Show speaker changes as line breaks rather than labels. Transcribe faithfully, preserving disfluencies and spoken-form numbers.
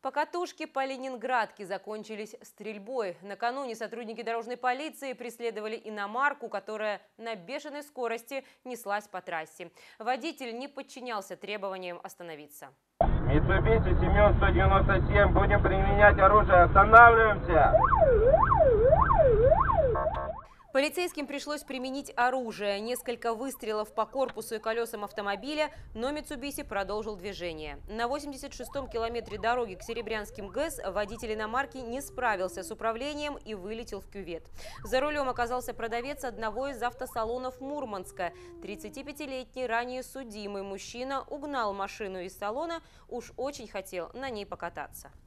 Покатушки по Ленинградке закончились стрельбой. Накануне сотрудники дорожной полиции преследовали иномарку, которая на бешеной скорости неслась по трассе. Водитель не подчинялся требованиям остановиться.
Mitsubishi Семен сто девяносто семь. Будем применять оружие. Останавливаемся.
Полицейским пришлось применить оружие. Несколько выстрелов по корпусу и колесам автомобиля, но Mitsubishi продолжил движение. На восемьдесят шестом километре дороги к Серебрянским ГЭС водитель иномарки не справился с управлением и вылетел в кювет. За рулем оказался продавец одного из автосалонов Мурманска. тридцатипятилетний ранее судимый мужчина угнал машину из салона, уж очень хотел на ней покататься.